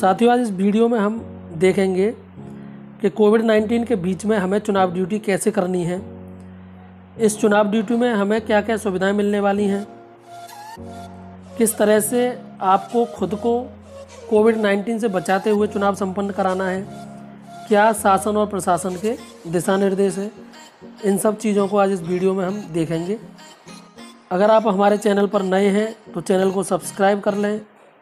साथियों, आज इस वीडियो में हम देखेंगे कि कोविड-19 के बीच में हमें चुनाव ड्यूटी कैसे करनी है। इस चुनाव ड्यूटी में हमें क्या क्या सुविधाएं मिलने वाली हैं, किस तरह से आपको खुद को कोविड-19 से बचाते हुए चुनाव संपन्न कराना है, क्या शासन और प्रशासन के दिशा निर्देश हैं, इन सब चीज़ों को आज इस वीडियो में हम देखेंगे। अगर आप हमारे चैनल पर नए हैं तो चैनल को सब्सक्राइब कर लें।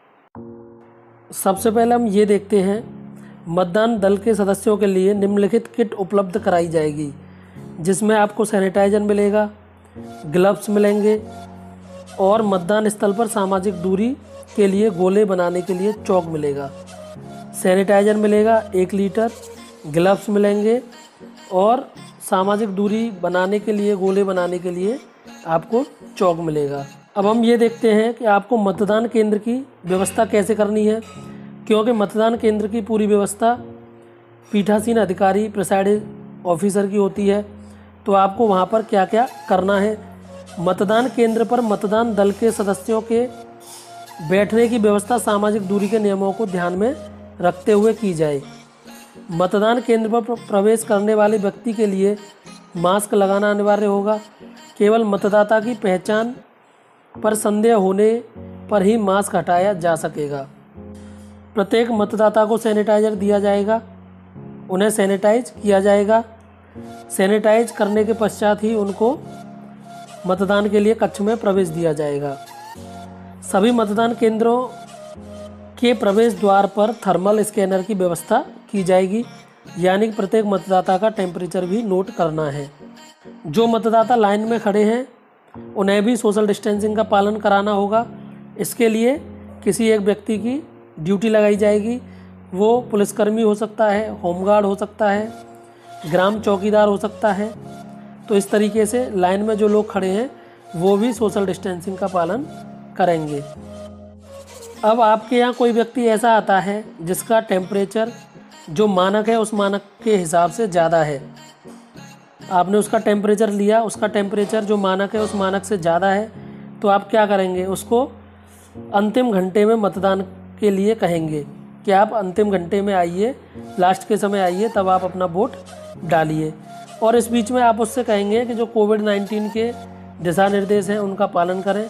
सबसे पहले हम ये देखते हैं, मतदान दल के सदस्यों के लिए निम्नलिखित किट उपलब्ध कराई जाएगी, जिसमें आपको सैनिटाइजर मिलेगा, ग्लव्स मिलेंगे और मतदान स्थल पर सामाजिक दूरी के लिए गोले बनाने के लिए चौक मिलेगा। सैनिटाइजर मिलेगा 1 लीटर, ग्लव्स मिलेंगे और सामाजिक दूरी बनाने के लिए गोले बनाने के लिए आपको चौक मिलेगा। अब हम ये देखते हैं कि आपको मतदान केंद्र की व्यवस्था कैसे करनी है, क्योंकि मतदान केंद्र की पूरी व्यवस्था पीठासीन अधिकारी प्रिसाइडिंग ऑफिसर की होती है। तो आपको वहाँ पर क्या क्या करना है। मतदान केंद्र पर मतदान दल के सदस्यों के बैठने की व्यवस्था सामाजिक दूरी के नियमों को ध्यान में रखते हुए की जाए। मतदान केंद्र पर प्रवेश करने वाले व्यक्ति के लिए मास्क लगाना अनिवार्य होगा। केवल मतदाता की पहचान पर संदेह होने पर ही मास्क हटाया जा सकेगा। प्रत्येक मतदाता को सैनिटाइजर दिया जाएगा, उन्हें सैनिटाइज किया जाएगा। सैनिटाइज करने के पश्चात ही उनको मतदान के लिए कक्ष में प्रवेश दिया जाएगा। सभी मतदान केंद्रों के प्रवेश द्वार पर थर्मल स्कैनर की व्यवस्था की जाएगी, यानी कि प्रत्येक मतदाता का टेम्परेचर भी नोट करना है। जो मतदाता लाइन में खड़े हैं उन्हें भी सोशल डिस्टेंसिंग का पालन कराना होगा। इसके लिए किसी एक व्यक्ति की ड्यूटी लगाई जाएगी। वो पुलिसकर्मी हो सकता है, होमगार्ड हो सकता है, ग्राम चौकीदार हो सकता है। तो इस तरीके से लाइन में जो लोग खड़े हैं वो भी सोशल डिस्टेंसिंग का पालन करेंगे। अब आपके यहाँ कोई व्यक्ति ऐसा आता है जिसका टेम्परेचर जो मानक है उस मानक के हिसाब से ज़्यादा है, आपने उसका टेम्परेचर लिया, उसका टेम्परेचर जो मानक है उस मानक से ज़्यादा है, तो आप क्या करेंगे, उसको अंतिम घंटे में मतदान के लिए कहेंगे कि आप अंतिम घंटे में आइए, लास्ट के समय आइए, तब आप अपना वोट डालिए। और इस बीच में आप उससे कहेंगे कि जो कोविड-19 के दिशा निर्देश हैं उनका पालन करें।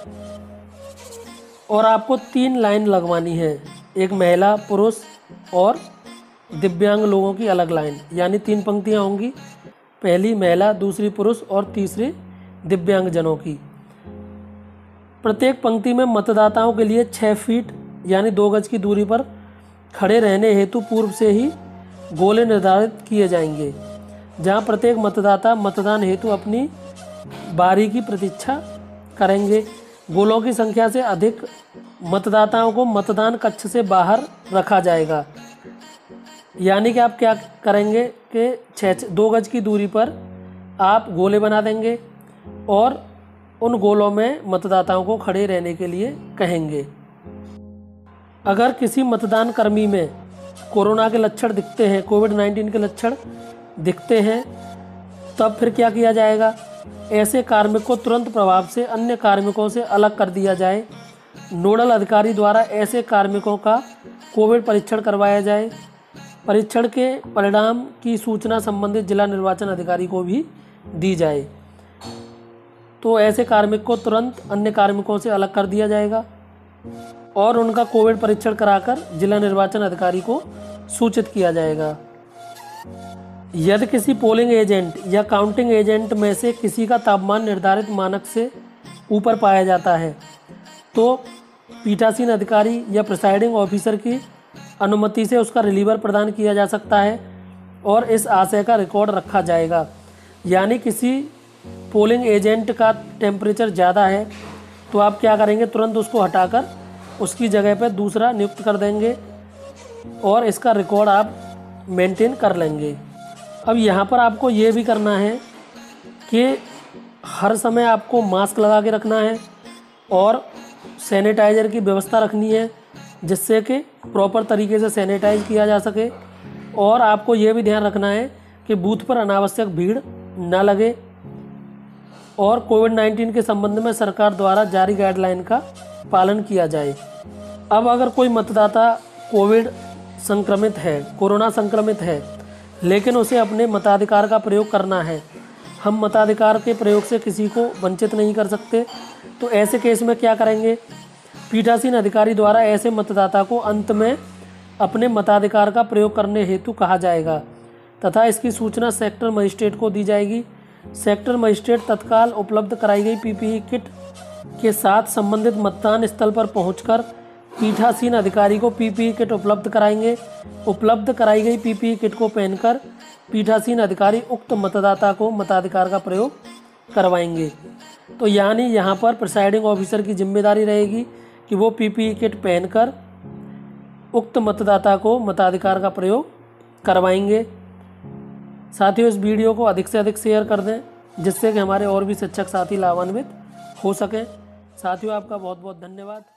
और आपको 3 लाइन लगवानी है, एक महिला, पुरुष और दिव्यांग लोगों की अलग लाइन, यानी 3 पंक्तियाँ होंगी, पहली महिला, दूसरी पुरुष और तीसरी दिव्यांग जनों की। प्रत्येक पंक्ति में मतदाताओं के लिए 6 फीट यानी 2 गज की दूरी पर खड़े रहने हेतु पूर्व से ही गोले निर्धारित किए जाएंगे, जहां प्रत्येक मतदाता मतदान हेतु अपनी बारी की प्रतीक्षा करेंगे। गोलों की संख्या से अधिक मतदाताओं को मतदान कक्ष से बाहर रखा जाएगा, यानी कि आप क्या करेंगे कि 2 गज की दूरी पर आप गोले बना देंगे और उन गोलों में मतदाताओं को खड़े रहने के लिए कहेंगे। अगर किसी मतदान कर्मी में कोरोना के लक्षण दिखते हैं, कोविड-19 के लक्षण दिखते हैं, तब फिर क्या किया जाएगा, ऐसे कार्मिक को तुरंत प्रभाव से अन्य कार्मिकों से अलग कर दिया जाए। नोडल अधिकारी द्वारा ऐसे कार्मिकों का कोविड परीक्षण करवाया जाए। परीक्षण के परिणाम की सूचना संबंधित जिला निर्वाचन अधिकारी को भी दी जाए। तो ऐसे कार्मिक को तुरंत अन्य कार्मिकों से अलग कर दिया जाएगा और उनका कोविड परीक्षण कराकर जिला निर्वाचन अधिकारी को सूचित किया जाएगा। यदि किसी पोलिंग एजेंट या काउंटिंग एजेंट में से किसी का तापमान निर्धारित मानक से ऊपर पाया जाता है, तो पीठासीन अधिकारी या प्रिसाइडिंग ऑफिसर की अनुमति से उसका रिलीवर प्रदान किया जा सकता है और इस आशय का रिकॉर्ड रखा जाएगा। यानी किसी पोलिंग एजेंट का टेम्परेचर ज़्यादा है तो आप क्या करेंगे, तुरंत उसको हटाकर उसकी जगह पर दूसरा नियुक्त कर देंगे और इसका रिकॉर्ड आप मेंटेन कर लेंगे। अब यहाँ पर आपको ये भी करना है कि हर समय आपको मास्क लगा के रखना है और सैनिटाइज़र की व्यवस्था रखनी है, जिससे कि प्रॉपर तरीके से सैनिटाइज किया जा सके। और आपको ये भी ध्यान रखना है कि बूथ पर अनावश्यक भीड़ न लगे और कोविड-19 के संबंध में सरकार द्वारा जारी गाइडलाइन का पालन किया जाए। अब अगर कोई मतदाता कोविड संक्रमित है, कोरोना संक्रमित है, लेकिन उसे अपने मताधिकार का प्रयोग करना है। हम मताधिकार के प्रयोग से किसी को वंचित नहीं कर सकते। तो ऐसे केस में क्या करेंगे? पीठासीन अधिकारी द्वारा ऐसे मतदाता को अंत में अपने मताधिकार का प्रयोग करने हेतु कहा जाएगा तथा इसकी सूचना सेक्टर मजिस्ट्रेट को दी जाएगी। सेक्टर मजिस्ट्रेट तत्काल उपलब्ध कराई गई पीपीई किट के साथ संबंधित मतदान स्थल पर पहुंचकर पीठासीन अधिकारी को पीपीई किट उपलब्ध कराएंगे। उपलब्ध कराई गई पीपीई किट को पहनकर पीठासीन अधिकारी उक्त मतदाता को मताधिकार का प्रयोग करवाएंगे। तो यानी यहाँ पर प्रिसाइडिंग ऑफिसर की जिम्मेदारी रहेगी कि वो पीपीई किट पहनकर उक्त मतदाता को मताधिकार का प्रयोग करवाएंगे। साथियों, इस वीडियो को अधिक से अधिक शेयर कर दें जिससे कि हमारे और भी शिक्षक साथी लाभान्वित हो सकें। साथियों, आपका बहुत बहुत धन्यवाद।